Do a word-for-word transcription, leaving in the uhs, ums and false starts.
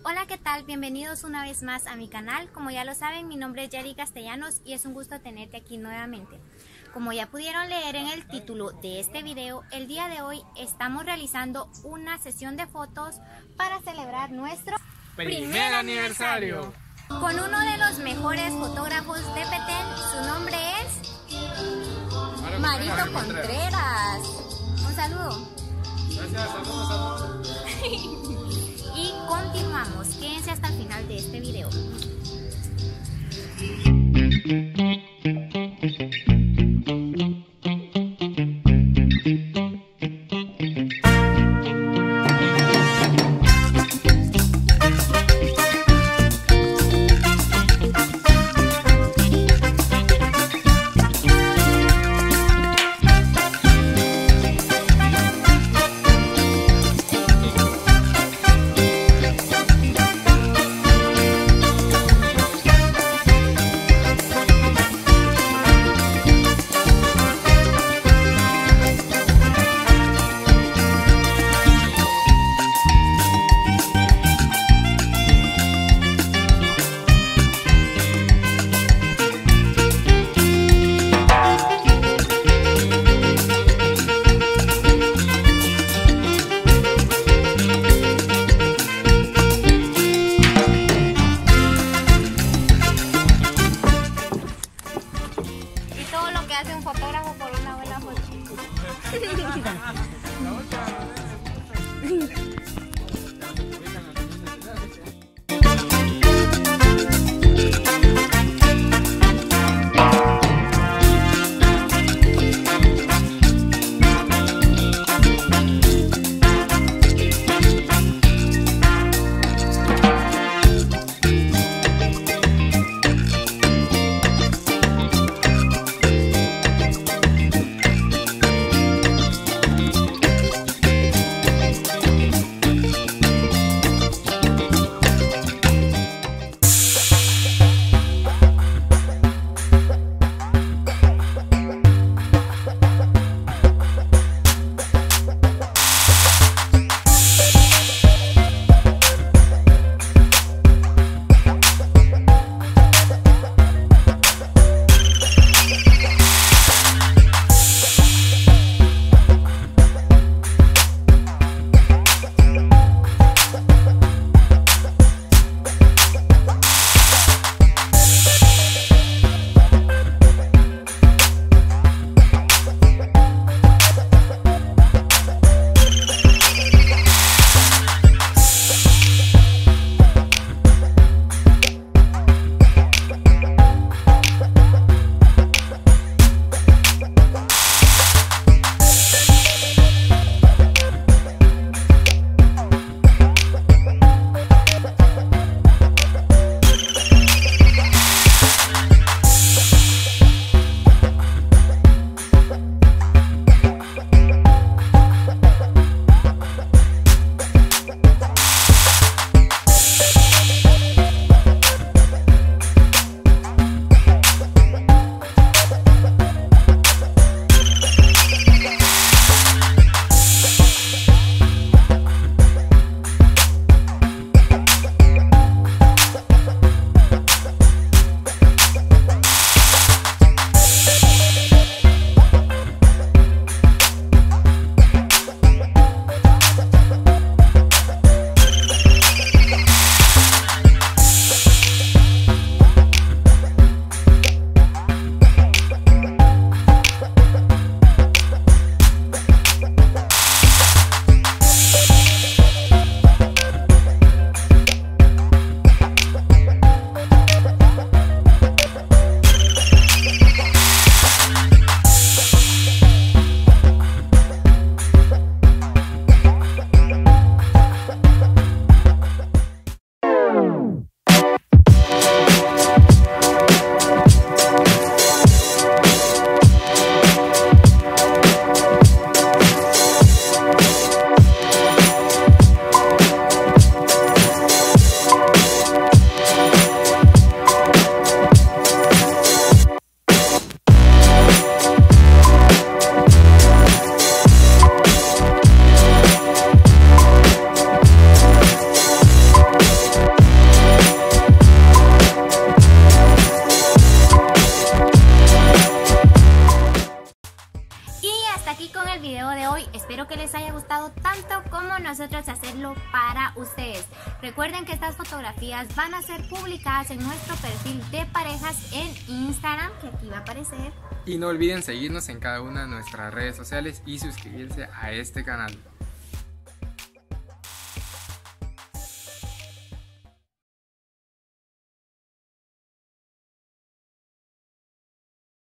Hola, ¿qué tal? Bienvenidos una vez más a mi canal. Como ya lo saben, mi nombre es Yari Castellanos y es un gusto tenerte aquí nuevamente. Como ya pudieron leer en el título de este video, el día de hoy estamos realizando una sesión de fotos para celebrar nuestro primer, primer aniversario con uno de los mejores fotógrafos de Petén. Su nombre es Marito Contreras. Un saludo. Gracias, saludos, saludos. Y continuamos. Quédense hasta el final de este video. hasta aquí con el video de hoy. Espero que les haya gustado tanto como nosotros hacerlo para ustedes. Recuerden que estas fotografías van a ser publicadas en nuestro perfil de parejas en Instagram, que aquí va a aparecer. Y no olviden seguirnos en cada una de nuestras redes sociales y suscribirse a este canal.